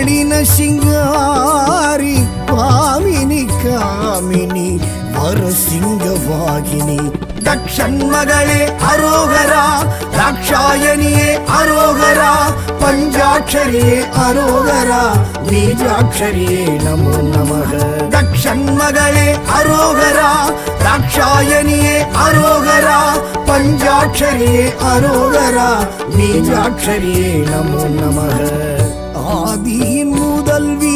நளின சிங்காரி பாமினி காமினி வரசிங்கவாகினி தக்ஷன்மகளே அரோகரா ராட்சாயணியே அரோகரா பஞ்சாட்சரியே அரோகரா பீஜாட்சரியே நமோ நமக தக்ஷன்மகளே அரோகரா ராட்சாயணியே அரோகரா பஞ்சாட்சரியே அரோகரா பீஜாட்சரியே நமோ நமக ஆதியின் முதல்வி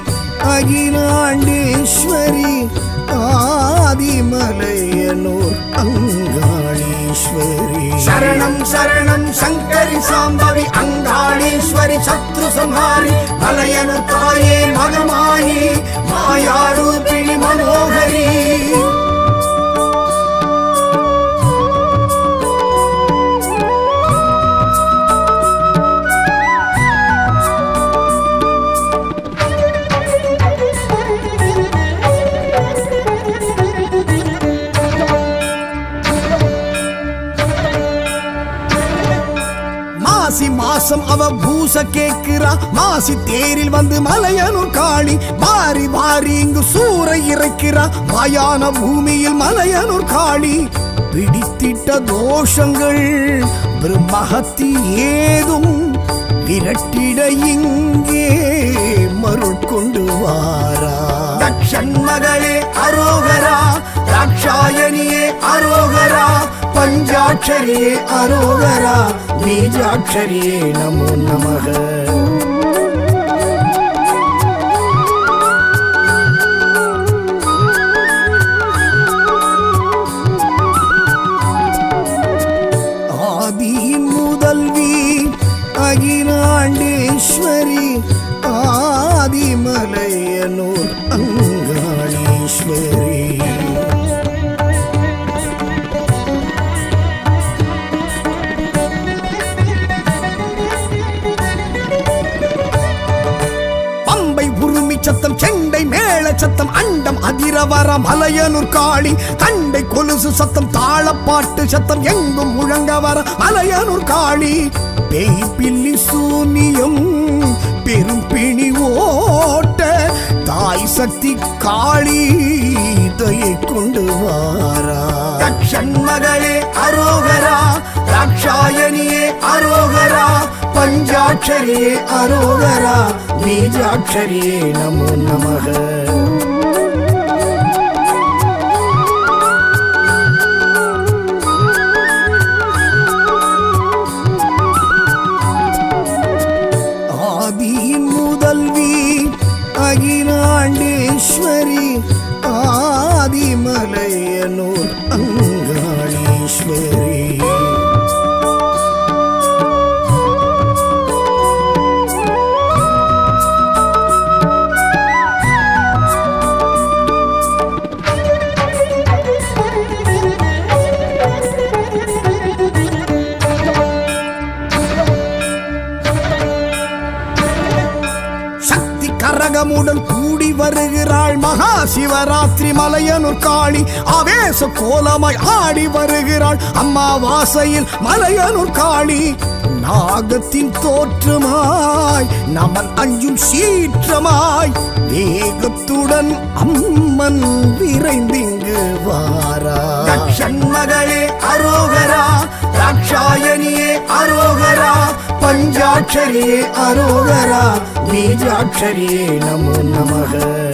அகிலாண்டேஸ்வரி ஆதிமலையனூர் அங்காளீஸ்வரி சரணம் சரணம் சங்கரி சாம்பவி அங்காளீஸ்வரி சத்ரு சம்ஹாரி மலையனு தாயே மகமாயி மாயாரூபிணி மனோகரி மாசம் அவ பூச கேக்குறா மாசி தேரில் வந்து மலையனூர் காளி வாரி வாரி இங்கு சூறை இறைக்கிறா மாயான பூமியில் மலையனூர் காளி பிடித்திட்ட தோஷங்கள் பிரம்மஹத்தி ஏதும் விரட்டிட இங்கே மருள் கொண்டு வாரா தக்ஷன்மகளே அரோகரா ராட்சாயணியே அரோகரா பஞ்சாட்சரியே அரோகரா பீஜாட்சரியே நமோ நமக ஆதியின் முதல்வி அகிலாண்டேஸ்வரி ஆதிமலையனூர் அங்காளீஸ்வரி சத்தம் செண்டை மேள சத்தம் அண்டம் அதிரவர மலையனூர் காளி கண்டை கொலுசு சத்தம் தாளப்பாட்டு சத்தம் எங்கும் முழங்க வர மலையனூர் காளி பேய் பில்லி சூனியம் பெரும் பிணி ஓட்ட தாய் சக்தி காளி தயை கொண்டு வாரா தக்ஷன்மகளே அரோகரா ராட்சாயணியே அரோகரா பஞ்சாட்சரியே அரோகரா பீஜாட்சரியே நமோ நமக ஆதியின் முதல்வி அகிலாண்டேஸ்வரி ஆதிமலையனூர் அங்காளீஸ்வரி கரகமுடன் கூடி வருகிறாள் மகா சிவராத்திரி மலையனூர் காளி ஆவேச கோலமாய் ஆடி வருகிறாள் அம்மாவாசையில் மலையனூர் காளி நாகத்தின் தோற்றமாய் நமன் அஞ்சும் சீற்றமாய் வேகத்துடன் அம்மன் விரைந்திங்கு வாரா தக்ஷன்மகளே அரோகரா ராட்சாயணியே அரோகரா பஞ்சாட்சரியே அரோகரா பீஜாட்சரியே நமோ நமக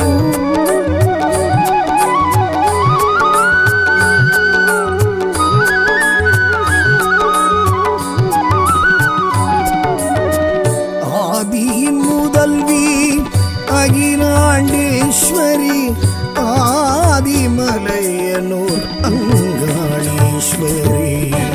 ஆதியின் முதல்வி அகிலாண்டேஸ்வரி ஆதிமலையனூர் அங்காளீஸ்வரி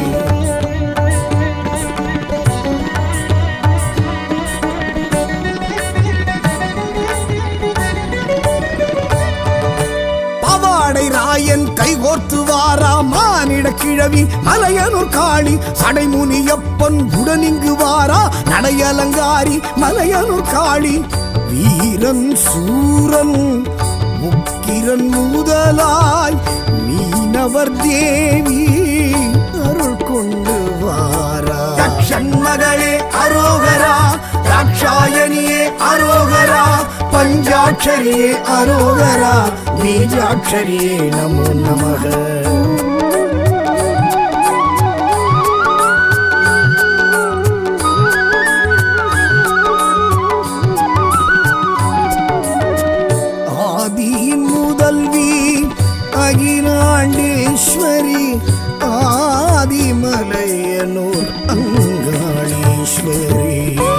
ராயன் கைகோர்த்து வாரா மானிட கிழவி மலையனூர் காளி சடைமுனியப்பன் உடனிங்கு வாரா நடையலங்காரி மலையனூர் காளி வீரன் சூரன் உக்கிரன் முதலாய் மீனவர் தேவி அருள் கொண்டு வாரா தக்ஷன்மகளே அரோகரா ராட்சாயணியே அரோகரா அரோகரா பஞ்சாட்சரியே அரோகரா பீஜாட்சரியே நமோ நமக ஆதியின் முதல்வி அகிலாண்டேஸ்வரி ஆதிமலையனூர் அங்காளீஸ்வரி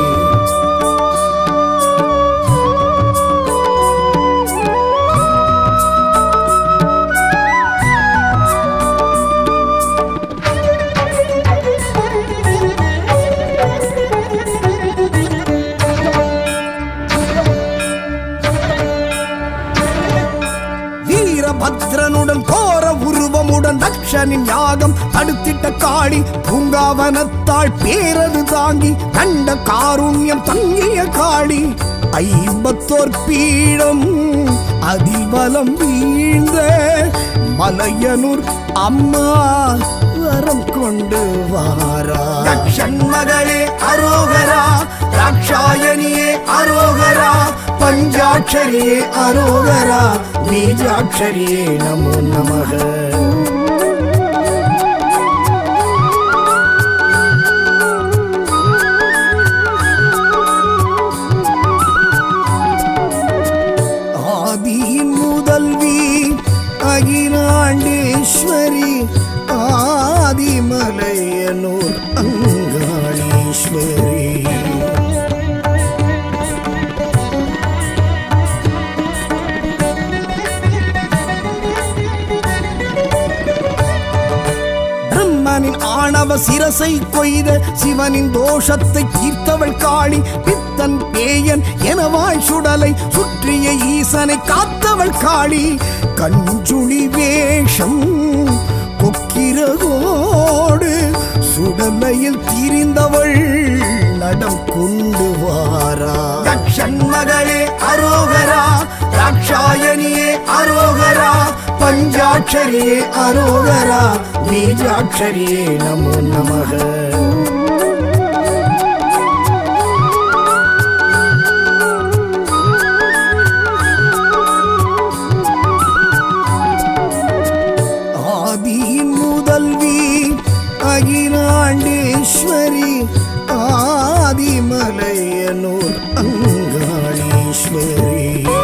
பத்ரனுடன் கோர உருவமுடன் தக்ஷனின் யாகம் தடுத்திட்ட காளி பூங்காவனத்தாள் பேரது தாங்கி கண்ட காருண்யம் தங்கிய காளி 54 பீடம் அதிபலம் வீழ்ந்த மலையனூர் அம்மா வரம் கொண்டு வாரா தக்ஷன் மகளே அரோகரா ராட்சாயணியே அரோகரா பஞ்சாட்சரியே அரோகரா பீஜாட்சரியே நமோ நமக ஆதியின் முதல்வி அகிலாண்டேஸ்வரி ஆதிமலையனூர் அங்காளீஸ்வரி ஆணவ சிரசை கொய்த சிவனின் தோஷத்தை தீர்த்தவள் காளி பித்தன் பேயன் எனவாய் சுடலை சுற்றிய ஈசனை காத்தவள் காளி கஞ்சுளி வேஷம் கொக்கிரகோடு சுடலையில் திரிந்தவள் நடம் கொண்டு வாரா தக்ஷன் மகளே அரோகரா ராட்சாயணியே அரோகரா பஞ்சாட்சரியே அரோகரா பீஜாட்சரியே நமோ நமக ஆதியின் முதல்வி அகிலாண்டேஸ்வரி ஆதிமலையனூர் அங்காளீஸ்வரி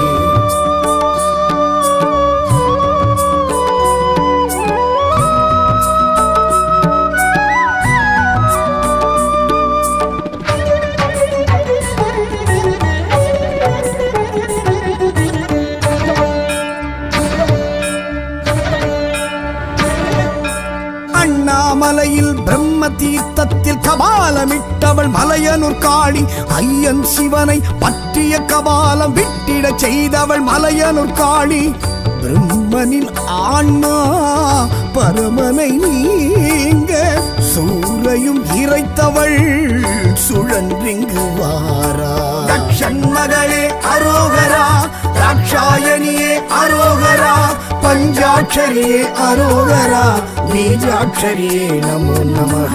மலையில் பிரம்ம தீர்த்தத்தில் கபாலமிட்டவள் மலையனூர் காளி ஐயன் சிவனை பற்றிய கபாலம் விட்டிட செய்தவள் மலையனூர் காளி பிரம்மனின் ஆன்மா பரமனை நீங்க சூரையும் இறைத்தவள் சுழன்றிங்கு வாரா தக்ஷன் மகளே அரோகரா ராட்சாயணியே அரோகரா பஞ்சாட்சரியே அரோகரா பீஜாட்சரியே நமோ நமக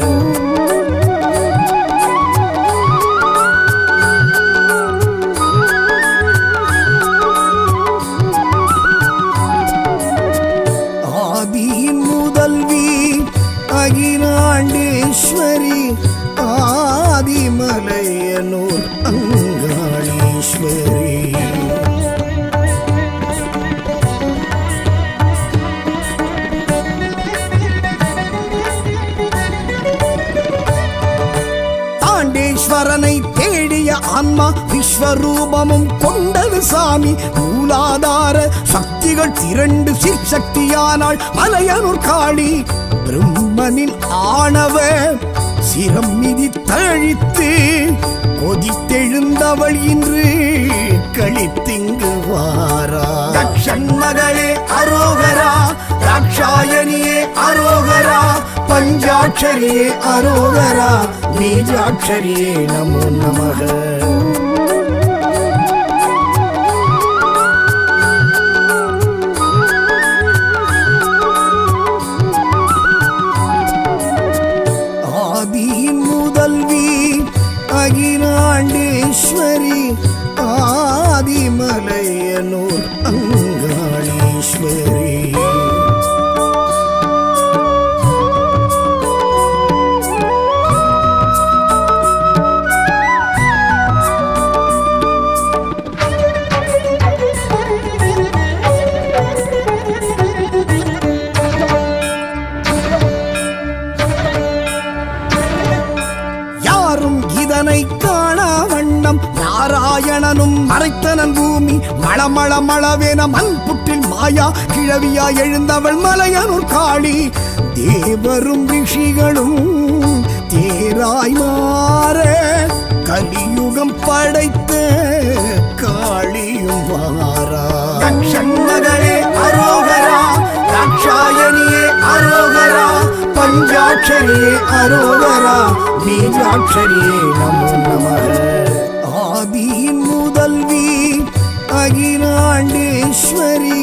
ஆதியின் முதல்வி அகிலாண்டேஸ்வரி ஆதிமலையனூர் அங்காளீஸ்வரி ஈஸ்வரனை தேடிய ஆன்மா விஸ்வரூபமும் கொண்டது சாமி மூலாதார சக்திகள் திரண்டு சிற்சக்தியானாள் மலையனூர் காளி பிரம்மனின் ஆணவ சிரம் மிதி தழித்து கொதித்தெழுந்தவள் இன்று கழித்திங்கு வாரா தக்ஷன் மகளே அரோகரா ராட்சாயணியே அரோகரா பஞ்சாட்சரியே அரோகரா பீஜாட்சரியே நமோ நமக ஆதியின் முதல்வி அகிலாண்டேஸ்வரி ஆதிமலையனூர் அங்காளீஸ்வரி. இதனை காணா வண்ணம் நாராயணனும் மறைத்தனன் பூமி மளமள மளவேன மண் புற்றில் மாயா கிழவியா எழுந்தவள் மலையனூர் காளி. தேவரும் ரிஷிகளும் தேராய் மாற கலியுகம் படைத்த காளியும் வாரா. மகளே அரோகரா, தாட்சாயணியே அரோகரா, பஞ்சாட்சரியே அரோகரா, பீஜாட்சரியே நமோ நமः. ஆதியின் முதல்வி அகிலாண்டேஸ்வரி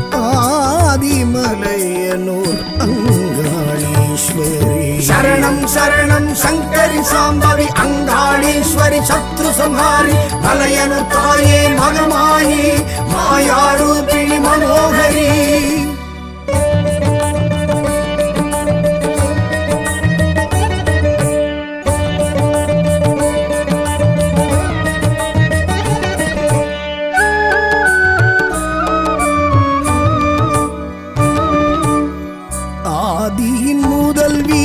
ஆதிமலையனூர் அங்காளீஸ்வரி. சரணம் சரணம் சங்கரி சாம்பவி அங்காளீஸ்வரி சத்ரு சம்ஹாரி மலையனூர் தாயே மகமாயி மாயாரூபிணி மனோகரி. ஆதியின் முதல்வி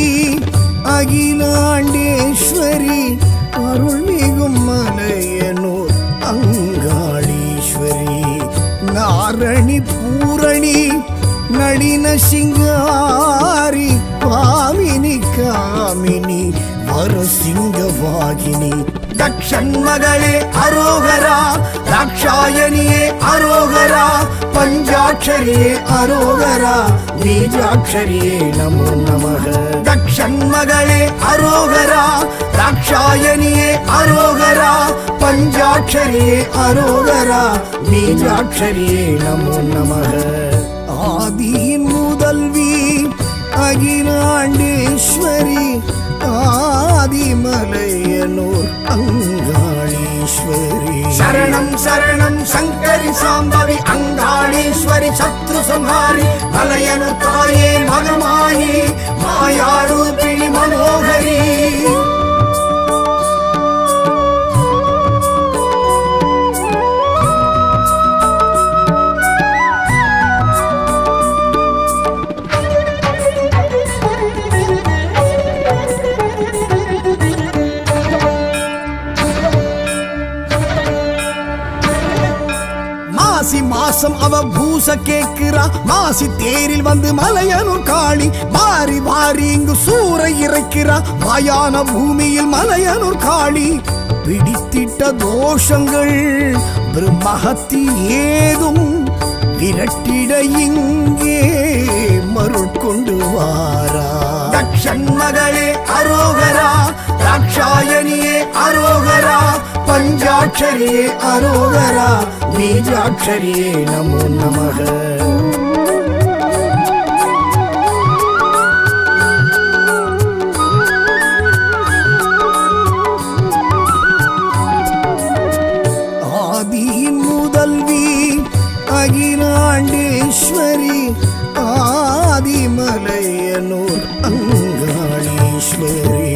அகிலாண்டேஸ்வரி அருள்மிகும் மலையனூர் அங்காளீஸ்வரி. நாரணி பூரணி நளின சிங்காரி பாமினி காமினி வரசிங்கவாகினி. தக்ஷன்மகளே அரோகரா, தாட்சாயணியே அரோகரா, பஞ்சாட்சரியே அரோகரா, பீஜாட்சரியே நமோ நமः. தக்ஷன்மகளே அரோகரா, தாட்சாயணியே அரோகரா, பஞ்சாட்சரியே அரோகரா, பீஜாட்சரியே நமோ நமः. ஆதியின் முதல்வி அகிலாண்டேஸ்வரி ஆதிமலையனூர் அங்காளீஸ்வரி. சரணம் சரணம் சங்கரி சாம்பவி அங்காளீஸ்வரி சத்ரு சம்ஹாரி மலையனூர் தாயே மகமாயி மாயாரூபிணி மனோகரி. மாசி மாசம் அவ பூச கேக்குறா, மாசி தேரில் வந்து மலையனூர் காளி வாரி வாரி இங்கு சூறை இறைக்கிறா. மாயான பூமியில் மலையனூர் காளி பிடித்திட்ட தோஷங்கள் பிரம்மஹத்தி ஏதும் விரட்டிட இங்கே மருள் கொண்டு வாரா. தக்ஷன்மகளே அரோகரா, தாட்சாயணியே அரோகரா, பஞ்சாட்சரியே அரோகரா, பீஜாட்சரியே நமோ நமः. ஆதியின் முதல்வி அகிலாண்டேஸ்வரி ஆதிமலையனூர் அங்காளீஸ்வரி.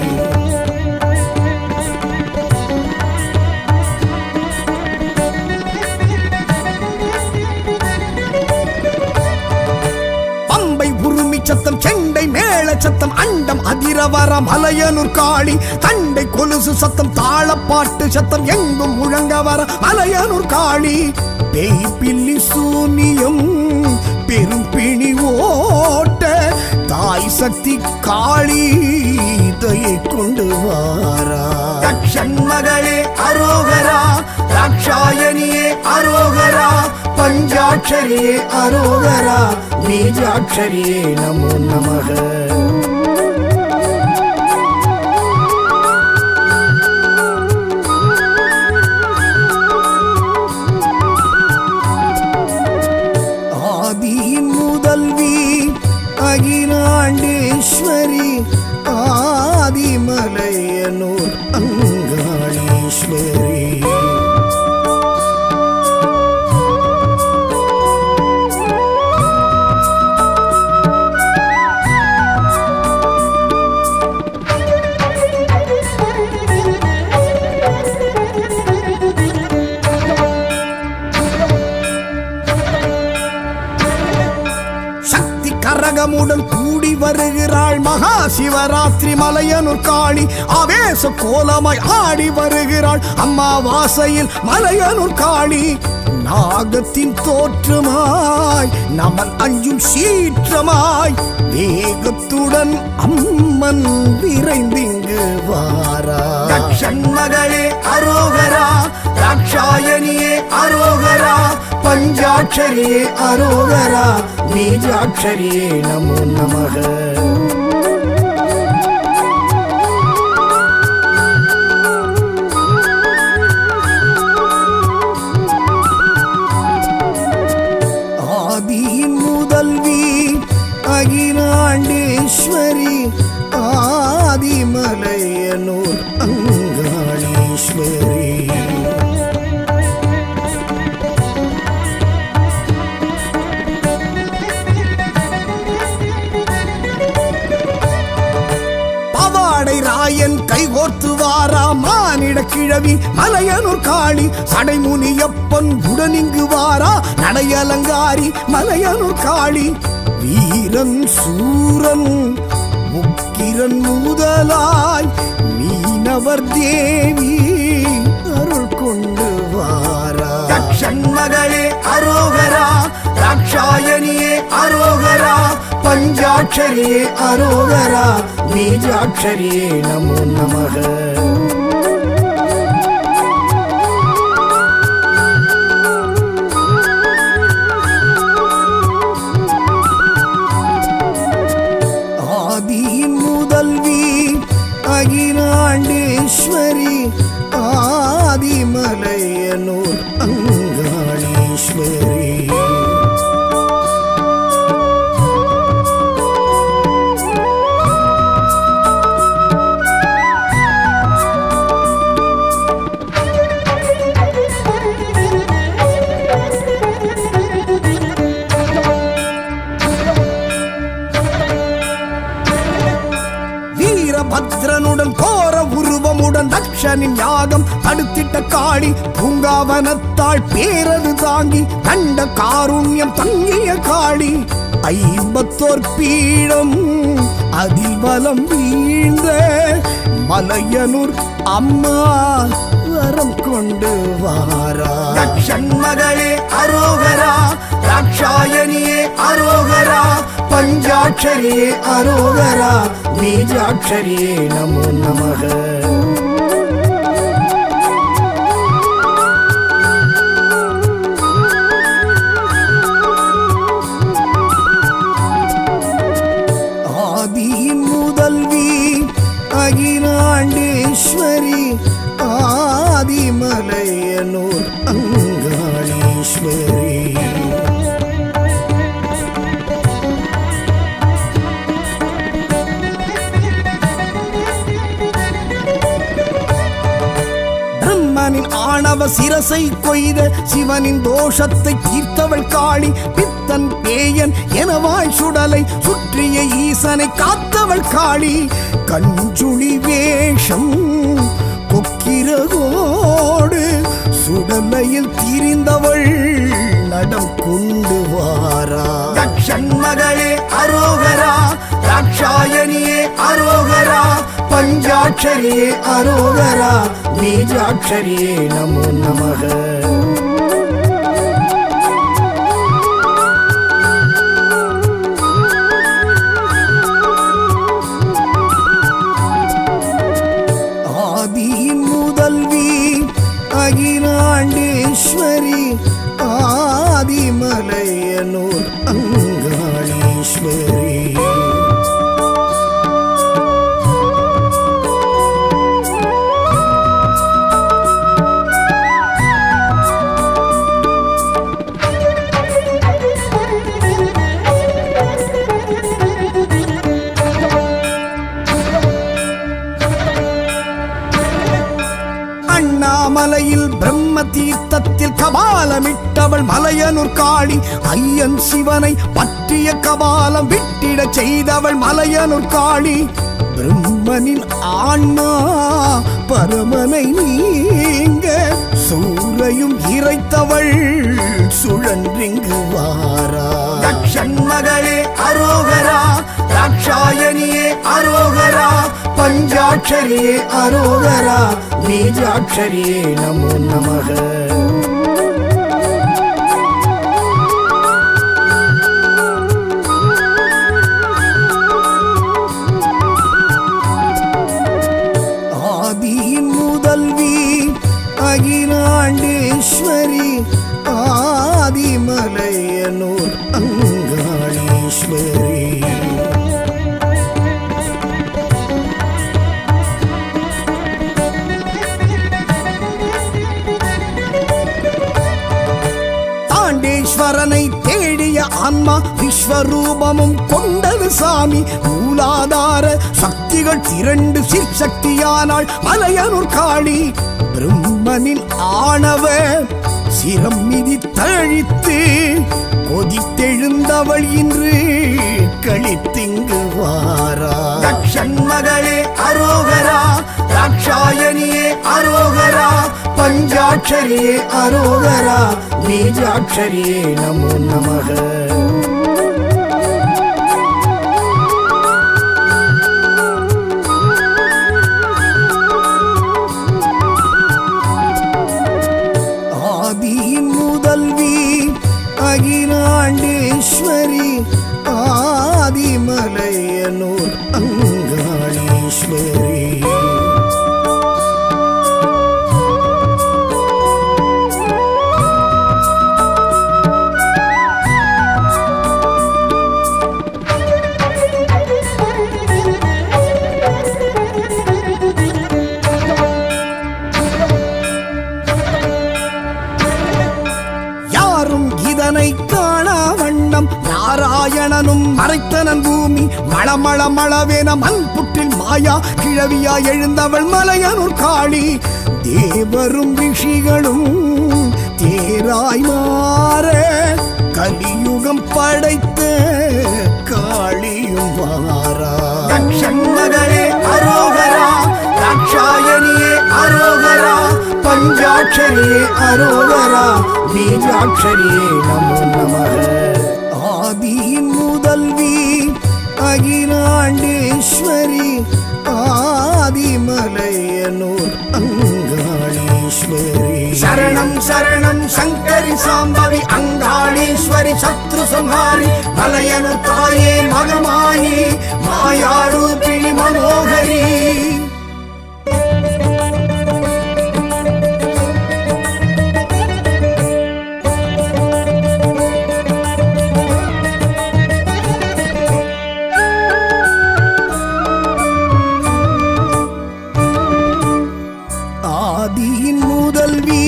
சத்தம் செண்டை மேள சத்தம் அண்டம் அதிரவர மலையனூர் காளி. தண்டை கொலுசு சத்தம் தாளப்பாட்டு சத்தம் எங்கும் முழங்க வர மலையனூர் காளி. பேய் பில்லி சூனியம் பெரும் பிணி ஓட்ட தாய் சக்தி காளி தயை கொண்டு வாரா. தக்ஷன்மகளே அரோகரா, தாட்சாயணியே அரோகரா, பஞ்சாட்சரியே அரோகரா, பீஜாட்சரியே நமோ நமः. ஆதியின் முதல்வி அகிலாண்டேஸ்வரி ஆதிமலையனூர் அங்காளீஸ்வரி. பக்தர்களுடன் கூடி வருகிறாள் மகா சிவராத்திரி மலையனூர் காளி ஆவேச கோலமாய் ஆடி வருகிறாள் அம்மாவாசையில் மலையனூர் காளி நாகத்தின் தோற்றமாய் நமன் அஞ்சும் சீற்றமாய் வேகத்துடன் அம்மன் விரைந்திங்கு வாரா மகளே அரோகரா ராட்சாயணியே அரோகரா பஞ்சாட்சரியே அரோகரா பீஜாட்சரியே நமோ நமக அகிலாண்டேஸ்வரி ஆதிமலையனூர் அங்காளீஸ்வரி பவாடை ராயன் கைகோர்த்து வாரா மானிட கிழவி மலையனூர் காளி சடைமுனியப்பன் உடனிங்கு வாரா நடையலங்காரி மலையனூர் காளி வீரன் சூரன் முக்கிரன் முதலாய் மீனவர் தேவி அருள் கொண்டு வாரா மகளே அரோகரா ராட்சாயணியே அரோகரா பஞ்சாட்சரியே அரோகரா பீஜாட்சரியே நமோ நமக அகிலாண்டேஸ்வரி ஆதிமலையனூர் அங்காளீஸ்வரி பத்ரனுடன் கோர உருவமுடன் தக்ஷனின் யாகம் தடுத்திட்ட காளி பூங்காவனத்தாள் பேரது தாங்கி கண்ட காருண்யம் தங்கிய காளி 54 பீடம் அதில் பலம் வீழ்ந்த மலையனூர் அம்மா வரம் கொண்டு வாரா மகளே அரோகரா ராட்சாயணியே அரோகரா பஞ்சாட்சரியே அரோகரா பீஜாட்சரியே நமோ நமக ஆதியின் முதல்வி அகிலாண்டேஸ்வரி ஆதிமலையனூர் அங்காளீஸ்வரி ஆணவ சிரசை கொய்த சிவனின் தோஷத்தை தீர்த்தவள் காளி பித்தன் பேயன் எனவாய் சுடலை சுற்றிய ஈசனை காத்தவள் காளி கஞ்சுளி வேஷம் கொக்கிரகோடு சுடலையில் திரிந்தவள் நடம் கொண்டு வாரா மகளே அரோகரா ராட்சாயணியே அரோகரா பஞ்சாட்சரியே அரோகரா பீஜாட்சரியே நமோ நமக ஆதியின் முதல்வி அகிலாண்டேஸ்வரி ஆதிமலையனூர் அங்காளீஸ்வரி மலையில் பிரம்ம தீர்த்தத்தில் கபாலமிட்டவள் மலையனூர் காளி ஐயன் சிவனை பற்றிய கபாலம் விட்டிட செய்தவள் மலையனூர் காளி பிரம்மனின் ஆன்மா பரமனை நீங்க சூரையும் இறைத்தவள் சுழன்றிங்கு வாரா. தக்ஷன் மகளே அரோகரா, தாக்ஷாயணியே அரோகரா, பஞ்சாட்சரியே அரோகரா, பீஜாட்சரியே நமோ நமக. ஆதியின் முதல்வி அகிலாண்டேஸ்வரி, ஆதிமலையனூர் அங்காளீஸ்வரி. தாண்டேஸ்வரனை தேடிய ஆன்மா விஸ்வரூபமும் கொண்டது சாமி. மூலாதார சக்திகள் திரண்டு சிற்சக்தியானாள் மலையனூர் காளி. பிரம்மனின் ஆணவ சிரம் மிதி தழித்து கொதித்தெழுந்தவள் இன்று கழித்திங்கு வாரா. தக்ஷன் மகளே அரோகரா, தாக்ஷாயணியே அரோகரா, பஞ்சாட்சரியே அரோகரா, பீஜாட்சரியே நமோ நமக. ஆதியின் முதல்வி அகிலாண்டேஸ்வரி, ஆதிமலையனூர் அங்காளீஸ்வரி. இதனை காணா வண்ணம் நாராயணனும் மறைத்தனன் பூமி. மளமள மளவேன மண் புற்றில் மாயா கிழவியா எழுந்தவள் மலையனூர் காளி. தேவரும் ரிஷிகளும் தேராய் மாற கலியுகம் படைத்த காளியும் வாரா. தக்ஷன் மகளே அரோகரா, தாக்ஷாயணியே அரோகரா, பஞ்சாட்சரியே அரோகரா, பீஜாட்சரியே நமோ நமக. ஆதியின் முதல்வி அகிலாண்டேஸ்வரி, ஆதிமலையனூர் அங்காளீஸ்வரி. சரணம் சரணம் சங்கரி சாம்பவி அங்காளீஸ்வரி, சத்ரு சம்ஹாரி மலையனூர் தாயே மகமாயி, மாயாரூபிணி மனோகரி. ஆதியின் முதல்வி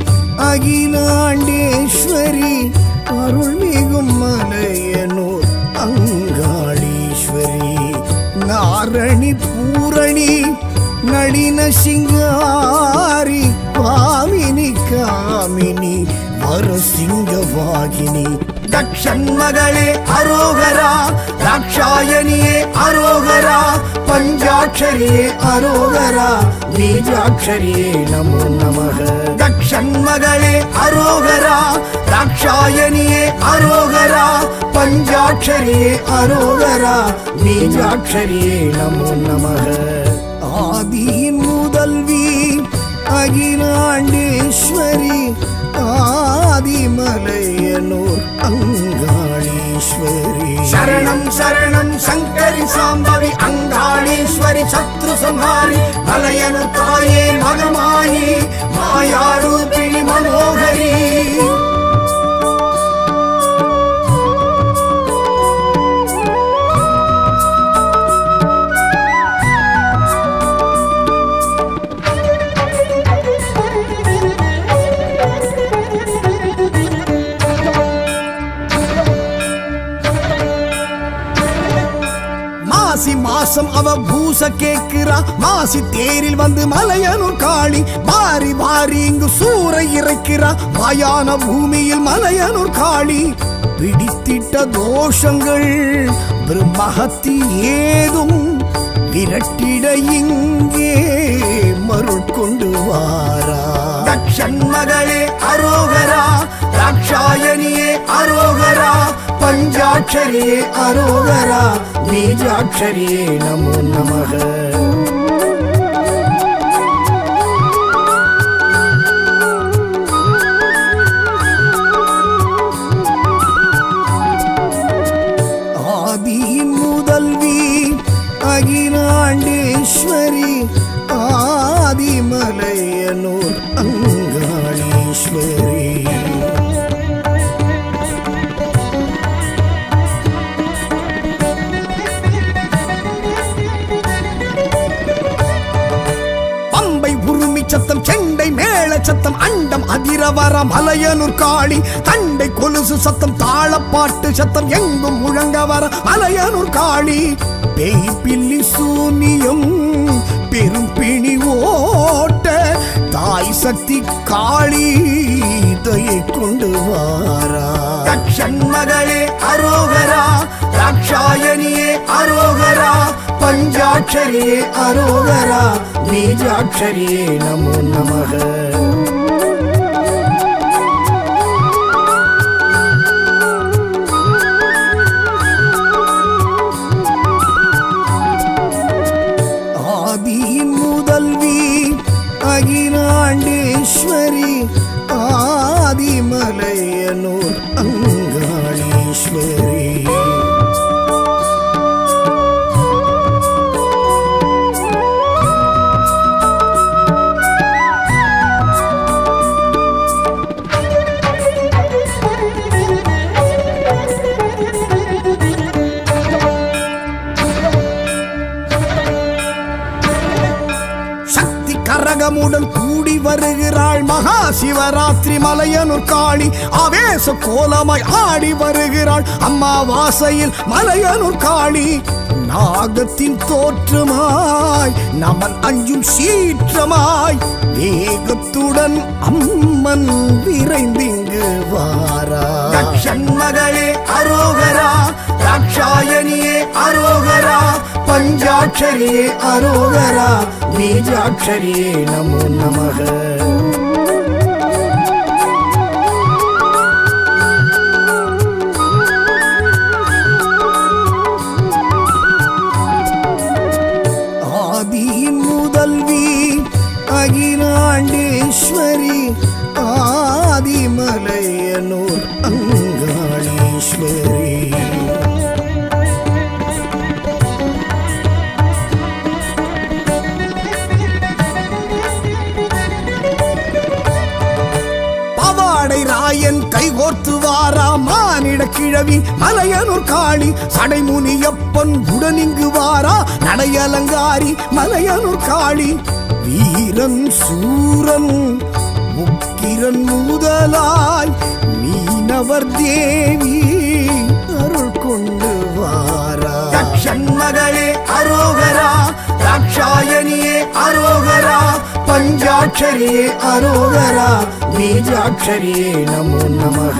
அகிலாண்டேஸ்வரி, அருள்மிகும் மலையனூர் அங்காளீஸ்வரி. நாரணி பூரணி நளின சிங்காரி, பாமினி காமினி வரசிங்கவாகினி. தக்ஷன் மகளே அரோகரா, தாக்ஷாயணியே அரோகரா, பஞ்சாட்சரியே அரோகரா, பீஜாட்சரியே நமோ நமக. தக்ஷன் மகளே அரோகரா, தாக்ஷாயணியே அரோகரா, பஞ்சாட்சரியே அரோகரா, பீஜாட்சரியே நமோ நமக. ஆதியின் முதல்வி அகிலாண்டேஸ்வரி, ஆதிமலையனூர் அங்காளீஸ்வரி. சரணம் சரணம் சங்கரி சாம்பவி அங்காளீஸ்வரி, சத்ரு சம்ஹாரி மலையனூர் தாயே மகமாயி, மாயாரூபிணி மனோகரி. மாசி மாசம் அவ பூச கேக்குறா, மாசி தேரில் வந்து மலையனூர் காளி. வாரி வாரி இங்கு சூறை இறைக்கிறா, மாயான பூமியில் மலையனூர் காளி. பிடித்திட்ட தோஷங்கள் பிரம்மஹத்தி ஏதும் விரட்டிட இங்கே மருள் கொண்டு வாரா. தக்ஷ ஷண்மகளே அரோகரா, ராட்சாயணியே அரோகரா, பஞ்சாட்சரியே அரோகரா, பீஜாட்சரியே நமோ நமக. ஆதியின் முதல்வி அகிலாண்டேஸ்வரி, ஆதிமலையனூர் அங்காளீஸ்வரி. பம்பை உருமி சத்தம், செண்டை மேள சத்தம், அண்டம் அதிரவர மலையனூர் காளி. தண்டை கொலுசு சத்தம், தாளப்பாட்டு சத்தம், எங்கும் முழங்க வர மலையனூர் காளி. பேய் பில்லி சூனியம் பெரும் பிணி ஓட்ட, தாய் சக்தி காளி தயை கொண்டு வாரா. ஷண்மகளே அரோகரா, ராட்சாயணியே அரோகரா, பஞ்சாட்சரியே அரோகரா, பீஜாட்சரியே நமோ நமக. ஆதியின் முதல்வி அகிலாண்டேஸ்வரி, ஆதிமலையனூர் அங்காளீஸ்வரி. கரகமுடன் கூடி வருகிறாள் மகா சிவராத்திரி மலையனூர் காளி. ஆவேச கோலமாய் ஆடி வருகிறாள் அம்மாவாசையில் மலையனூர் காளி. நாகத்தின் தோற்றமாய் நமன் அஞ்சும் சீற்றமாய், வேகத்துடன் அம்மன் விரைந்திங்கு வாரா. ஷண்மகளே அரோகரா, ராட்சாயணியே அரோகரா, பஞ்சாட்சரியே அரோகரா, பீஜாட்சரியே நமோ நமக. ஆதியின் முதல்வி அகிலாண்டேஸ்வரி, ஆதிமலையனூர் அங்காளீஸ்வரி. ராயன் கைகோர்த்து வாரா மானிட கிழவி மலையனூர் காளி. சடைமுனியப்பன் உடனிங்கு வாரா நடையலங்காரி மலையனூர் காளி. வீரன் சூரன் முக்கிரன் முதலாய் மீனவர் தேவி அருள் கொண்டு வாரா. ஷண்மகளே அரோகரா, ராட்சாயணியே அரோகரா, பஞ்சாட்சரியே அரோகரா, பீஜாட்சரியே நமோ நமக.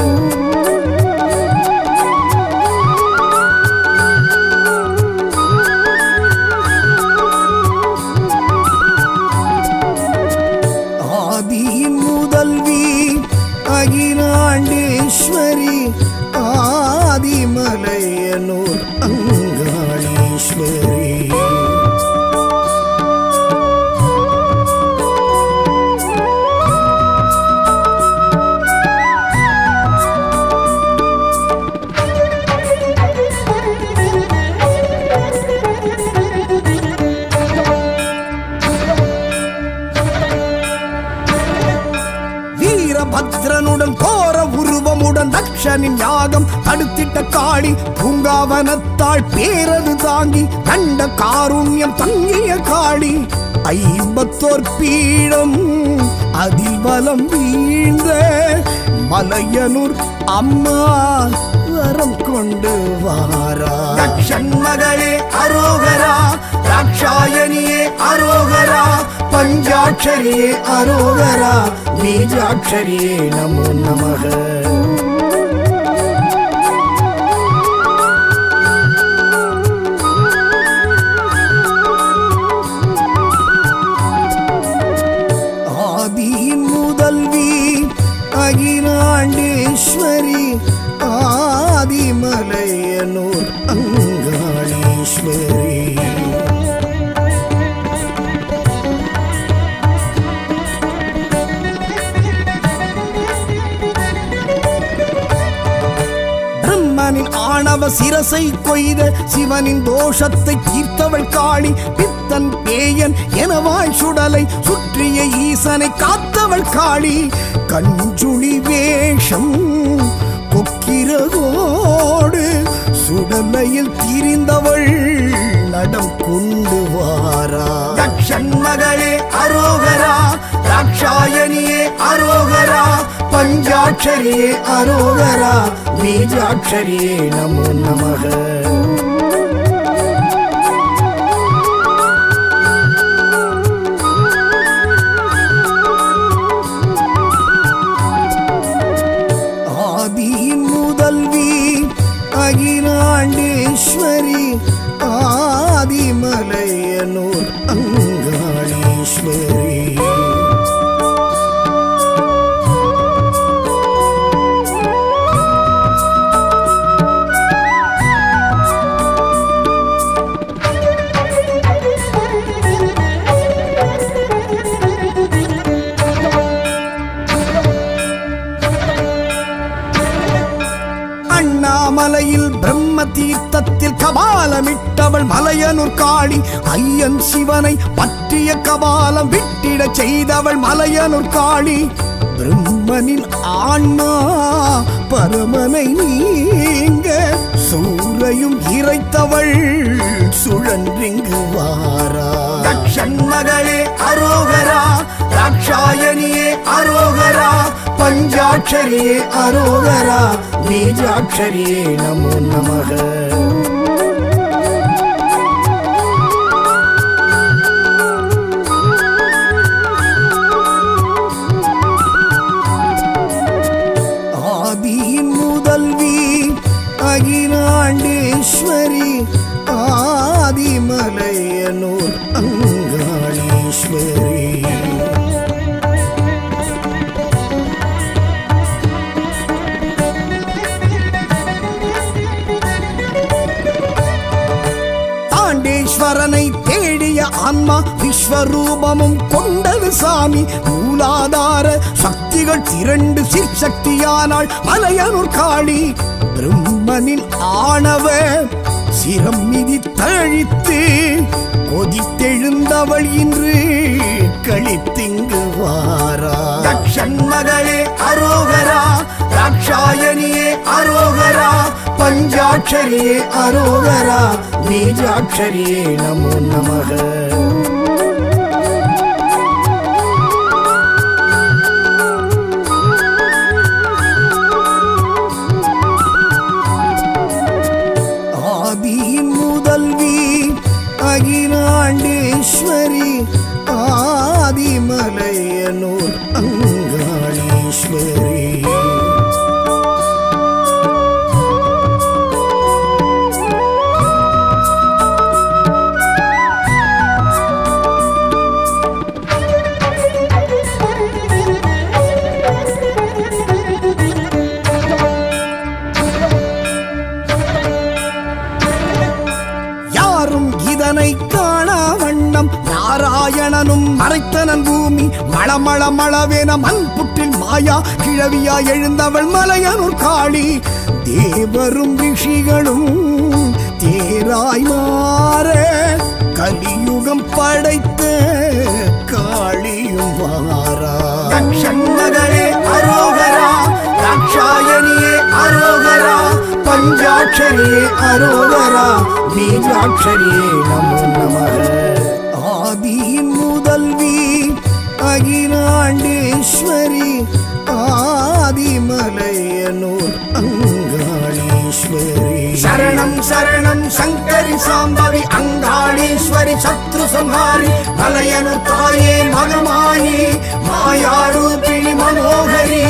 ஆதியின் முதல்வி அகிலாண்டேஸ்வரி, ஆதிமலையனூர் அங்காளீஸ்வரி. பத்ரனுடன் கோர உருவமுடன் தக்ஷனின் யாகம் தடுத்திட்ட காளி. பூங்காவனத்தாள் பேரது தாங்கி கண்ட காருண்யம் தங்கிய காளி. 54 பீடம் அதில் பலம் வீழ்ந்த மலையனூர் அம்மா வரம் கொண்டு வாரா. ஷண்மகளே அரோகரா, ராட்சாயணியே அரோகரா, பஞ்சாட்சரியே அரோகரா, பீஜாட்சரியே நமோ நமக. ஆதியின் முதல் ஆணவ சிரசை கொய்த சிவனின் தோஷத்தை தீர்த்தவள் காளி. பித்தன் பேயன் எனவாய் சுடலை சுற்றிய ஈசனை காத்தவள் காளி. கஞ்சுளி வேஷம் கொக்கிரகோடு சுடலையில் திரிந்தவள் நடம் கொண்டு வாரா. தக்ஷன் மகளே அரோகரா, ராட்சாயணியே அரோகரா, பஞ்சாட்சரியே அரோகரா, பீஜாட்சரியே நமோ நமக. ஆதியின் முதல்வி அகிலாண்டேஸ்வரி, ஆதிமலையனூர் அங்காளீஸ்வரி. அண்ணாமலையில் பிரம்ம தீர்த்தத்தில் கபாலமிட்டவள் மலையனூர் காளி. ஐயன் சிவனை பற்றிய கபாலம் விட்டிட செய்தவள் மலையனூர் காளி. பிரம்மனின் ஆன்மா பரமனை நீங்க சூரையும் இறைத்தவள் சுழன்றிங்கு வாரா. தக்ஷன் மகளே அரோகரா, ராட்சாயணியே அரோகரா, பஞ்சாட்சரியே அரோகரா, பீஜாட்சரியே நமோ நமக. ஆதியின் முதல்வி அகிலாண்டேஸ்வரி, ஆதிமலையனூர் அங்காளீஸ்வரி. தாண்டேஸ்வரனை தேடிய ஆன்மா விஸ்வரூபமும் கொண்டது சாமி. மூலாதார சக்திகள் திரண்டு சிற்சக்தியானாள் மலையனூர் காளி. பிரம்மனின் ஆணவ சிரம் மிதி தழித்து கொதித்தெழுந்தவள் இன்று கழித்திங்கு வாரா. தக்ஷன் மகளே அரோகரா, ராட்சாயணியே அரோகரா, பஞ்சாட்சரியே அரோகரா, பீஜாட்சரியே நமோ நமக. ஆதியின் முதல்வி அகிலாண்டேஸ்வரி, ஆதிமலையனூர் அங்காளீஸ்வரி. இதனை காணா வண்ணம் நாராயணனும் மறைத்தனன் பூமி. மளமள மளவேன மண் புற்றில் மாயா கிழவியா எழுந்தவள் மலையனூர் காளி. தேவரும் ரிஷிகளும் தேராய் மாற கலியுகம் படைத்த காளியும் வாரா. தக்ஷன் மகளே அரோகரா, ராட்சாயணியே அரோகரா, பஞ்சாட்சரியே அரோகரா, பீஜாட்சரியே நமோ நமக. ஆதியின் முதல்வி அகிலாண்டேஸ்வரி, ஆதிமலையனூர் அங்காளீஸ்வரி. சரணம் சரணம் சங்கரி சாம்பவி அங்காளீஸ்வரி, சத்ரு சம்ஹாரி மலையனூர் தாயே மகமாயி, மாயாரூபிணி மனோகரி.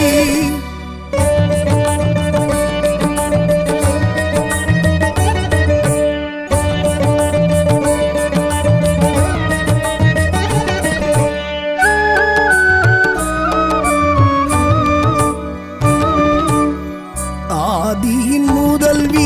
ஆதியின் முதல்வி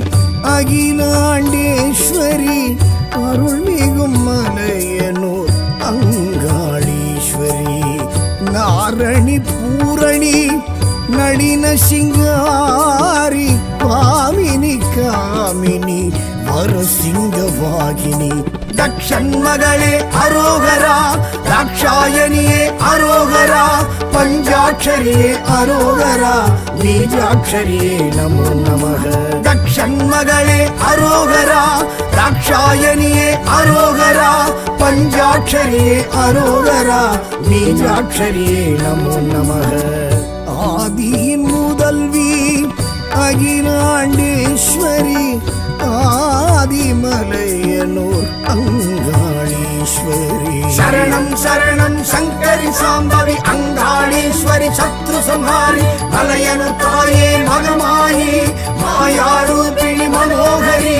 அகிலாண்டேஸ்வரி, அருள்மிகும் மலையனூர் அங்காளீஸ்வரி. நாரணி பூரணி நளின சிங்காரி, பாமினி காமினி வரசிங்கவாகினி தக்ஷன் மகளே அரோகரா ராட்சாயணியே அரோகரா பஞ்சாட்சரியே அரோகரா பீஜாட்சரியே நமோ நமக தக்ஷன் மகளே அரோகரா ராட்சாயணியே அரோகரா பஞ்சாட்சரியே அரோகரா பீஜாட்சரியே நமோ நமக ஆதியின் முதல்வி அகிலாண்டேஸ்வரி ஆதிமலையனூர் அங்காளீஸ்வரி சரணம் சரணம் சங்கரி சாம்பவி அங்காளீஸ்வரி சத்ரு சம்ஹாரி மலையனூர் தாயே மகமாயி மாயாரூபிணி மனோகரி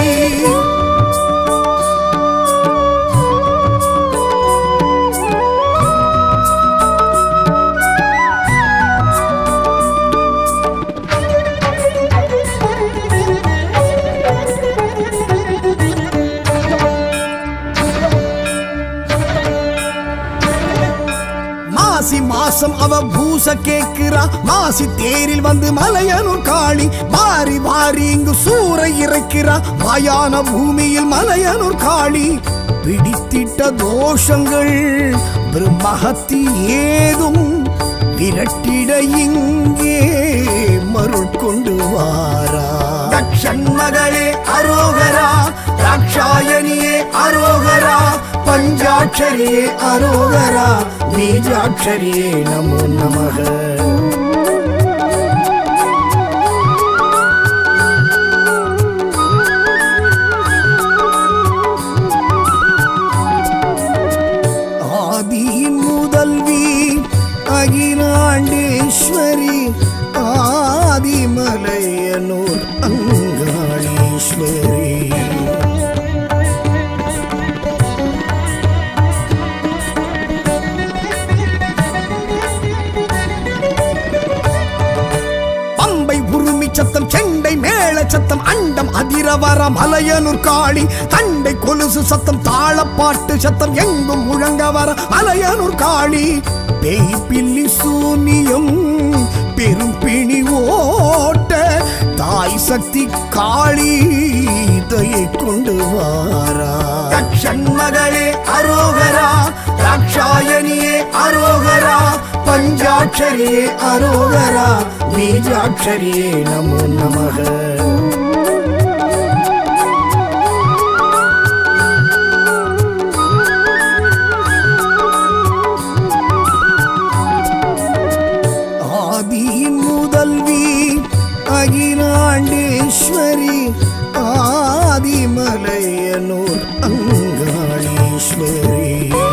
மாசம் அவ பூச கேக்குறா மாசி தேரில் வந்து மலையனூர் காளி வாரி வாரி இங்கு சூறை இறைக்கிறா மாயான பூமியில் மலையனூர் காளி பிடித்திட்ட தோஷங்கள் பிரம்மஹத்தி ஏதும் விரட்டிட இங்கே மருள் கொண்டு வாரா தக்ஷன் மகளே அரோகரா ராட்சாயணியே அரோகரா பஞ்சாட்சரியே அரோகரா பீஜாட்சரியே நமோ நமக ஆதியின் முதல்வி அகிலாண்டேஸ்வரி ஆதிமலையனூர் அங்காளீஸ்வரி சத்தம் செண்டை மேள சத்தம் அண்டம் அதிரவர மலையனூர் காளி தண்டை கொலுசு சத்தம் தாளப்பாட்டு சத்தம் எங்கும் முழங்க வர மலையனூர் காளி பேய் பில்லி சூனியம் பெரும் பிணி ஓட்ட தாய் சக்தி காளி தயை கொண்டு வாரா தக்ஷன் மகளே அரோகரா ராட்சாயணியே அரோகரா பஞ்சாட்சரியே அரோகரா பீஜாட்சரியே நமோ நமக ஆதியின் முதல்வி அகிலாண்டேஸ்வரி ஆதிமலையனூர் அங்காளீஸ்வரி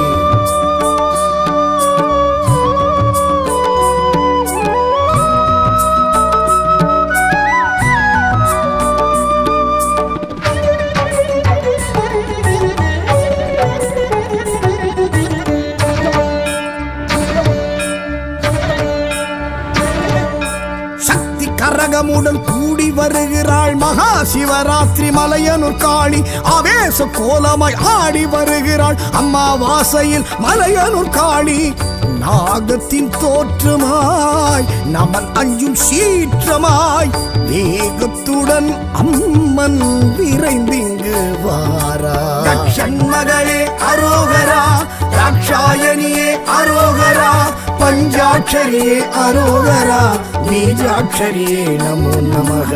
கரகமுடன் கூடி வருகிறாள் மகா சிவராத்திரி மலையனூர் காளி ஆவேச கோலமாய் ஆடி வருகிறாள் அம்மாவாசையில் மலையனூர் காளி நாகத்தின் தோற்றமாய் நமன் அஞ்சும் சீற்றமாய் வேகத்துடன் அம்மன் விரைந்திங்கு வாரா தக்ஷன் மகளே அரோகரா ராட்சாயணியே அரோகரா பஞ்சாட்சரியே அரோகரா பீஜாட்சரியே நமோ நமக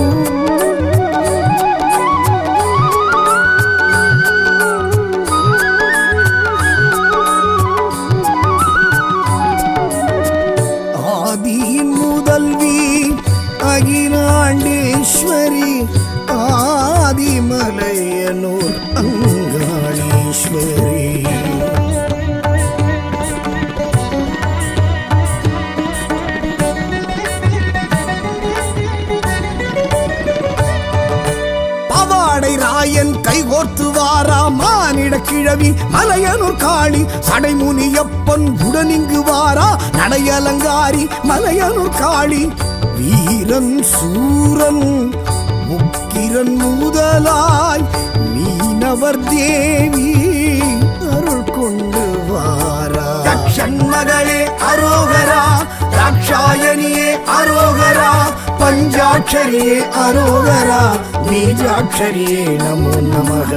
ஆதியின் முதல்வி அகிலாண்டேஸ்வரி ஆதிமலையனூர் அங்காளீஸ்வரி ராயன் கைகோர்த்து வாரா மானிட கிழவி மலையனூர் காளி சடைமுனியப்பன் உடனிங்கு வாரா நடையலங்காரி மலையனூர் காளி வீரன் சூரன் முக்கிரன் முதலாய் மீனவர் தேவி அருள் கொண்டு வாரா தக்ஷன் மகளே அரோகரா தாட்சாயணியே அரோகரா பஞ்சாட்சரியே அரோகரா பீஜாட்சரியே நமோ நமக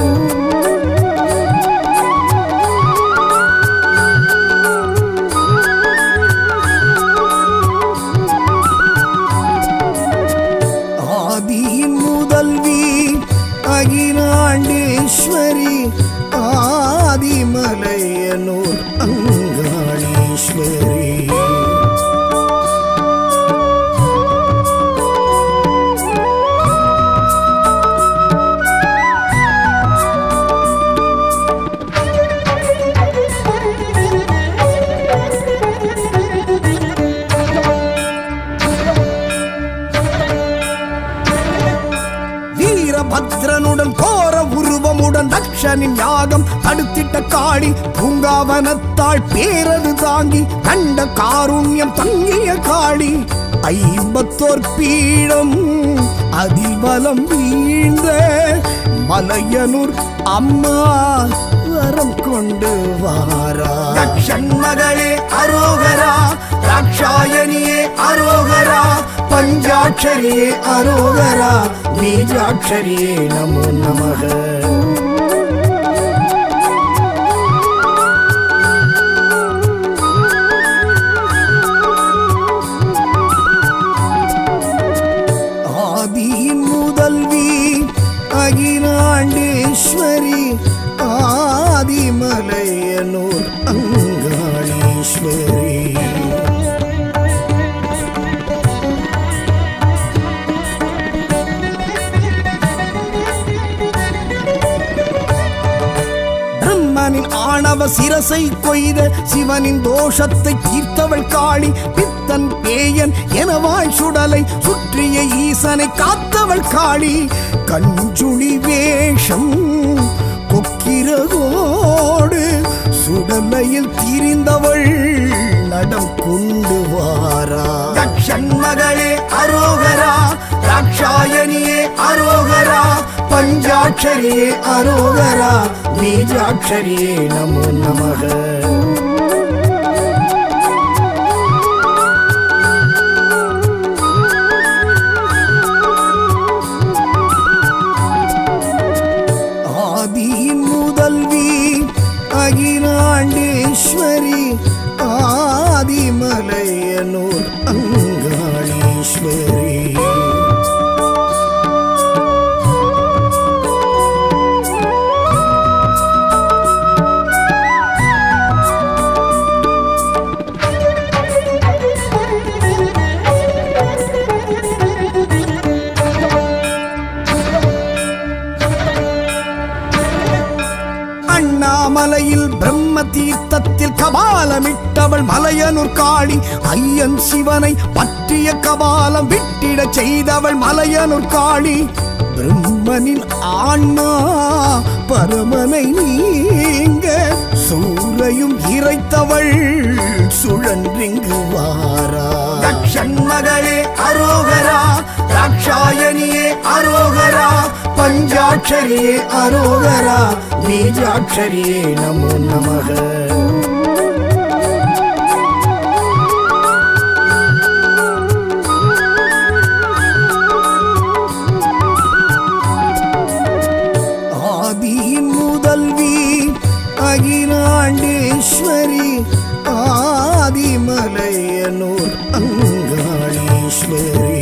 ஆதியின் முதல்வி அகிலாண்டேஸ்வரி ஆதிமலையனூர் அங்காளீஸ்வரி பத்ரனுடன் கோர உருவமுடன் தக்ஷனின் யாகம் தடுத்திட்ட காளி பூங்காவனத்தாள் பேரது தாங்கி கண்ட காருண்யம் தங்கிய காளி 54 பீடம் அதிபலம் வீழ்ந்த மலையனூர் அம்மா வரம் கொண்டு வாரா தக்ஷன் மகளே அரோகரா தாட்சாயணியே அரோகரா பஞ்சாட்சரியே அரோகரா பீஜாட்சரியே நமோ நமக ஆதியின் முதல்வி அகிலாண்டேஸ்வரி ஆதிமலையனூர் அங்காளீஸ்வரி ஆணவ சிரசை கொய்த சிவனின் தோஷத்தை தீர்த்தவள் காளி பித்தன் பேயன் எனவாய் சுடலை சுற்றிய ஈசனை காத்தவள் காளி கஞ்சுளி வேஷம் கொக்கிரகோடு சுடலையில் திரிந்தவள் நடம் கொண்டு வாரா தக்ஷன் மகளே அரோகரா தாட்சாயணியே அரோகரா பஞ்சாட்சரியே அரோகரா பீஜாட்சரியே நமோ நமக ஆதியின் முதல்வி அகிலாண்டேஸ்வரி ஆதிமலையனூர் அங்காளீஸ்வரி மலையில் பிரம்ம தீர்த்தத்தில் கபாலமிட்டவள் மலையனூர் காளி ஐயன் சிவனை பற்றிய கபாலம் விட்டிட செய்தவள் மலையனூர் காளி பிரம்மனின் ஆன்மா பரமனை நீங்க சூரையும் இறைத்தவள் சுழன்றிங்கு வாரா தக்ஷன் மகளே அரோகரா தாட்சாயணியே அரோகரா பஞ்சாட்சரியே அரோகரா பீஜாட்சரியே நமோ நமக ஆதியின் முதல்வி அகிலாண்டேஸ்வரி ஆதிமலையனூர் அங்காளீஸ்வரி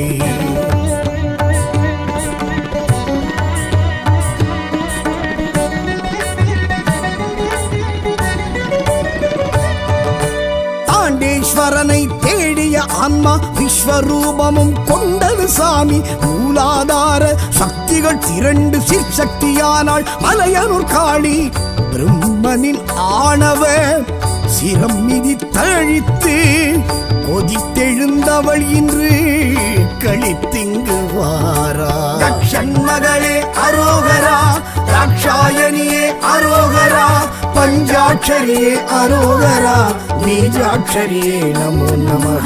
தாண்டேஸ்வரனை தேடிய ஆன்மா விஸ்வரூபமும் கொண்டது சாமி மூலாதார சக்திகள் திரண்டு சிற்சக்தியானாள் மலையனூர் காளி பிரம்மனின் ஆணவ சிரம் மிதி தழித்து கொதித்தெழுந்தவள் இன்று கழித்திங்கு வாரா தக்ஷன் மகளே அரோகரா தாட்சாயணியே அரோகரா பஞ்சாட்சரியே அரோகரா பீஜாட்சரியே நமோ நமக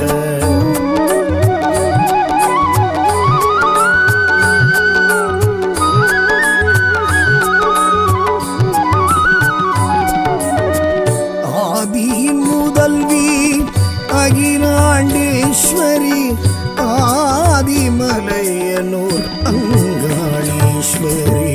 ஆதியின் முதல்வி அகிலாண்டே அங்காளீஸ்வரி ஆதிமலையனூர் அங்காளீஸ்வரி.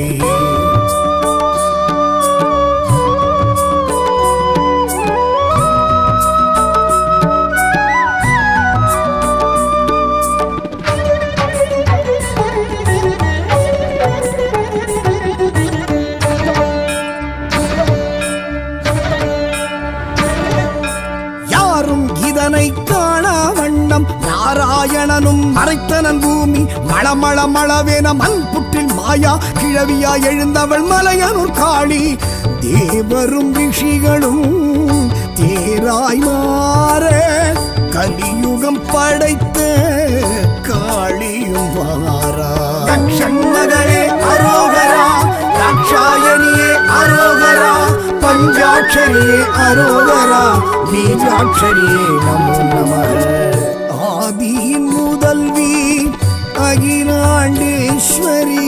இதனை காணா வண்ணம் நாராயணனும் மறைத்தனன் பூமி மளமள மளவேன மண் புற்றில் மாயா கிழவியா எழுந்தவள் மலையனூர் காளி. தேவரும் ரிஷிகளும் தேராய் மாற கலியுகம் படைத்த காளியும் வாரா. மகளே அரோகரா, தாக்ஷாயணியே அரோகரா, பஞ்சாட்சரியே அரோகரா, பீஜாட்சரியே நமோ நமः. ஆதியின் முதல்வி அகிலாண்டேஸ்வரி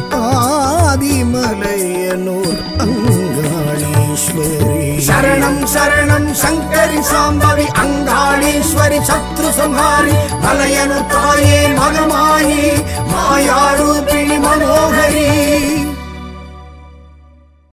ஆதிமலையனூர் அங்காளீஸ்வரி. சரணம் சரணம் சங்கரி சாம்பவி அங்காளீஸ்வரி சத்ரு சம்ஹாரி மலையனூர்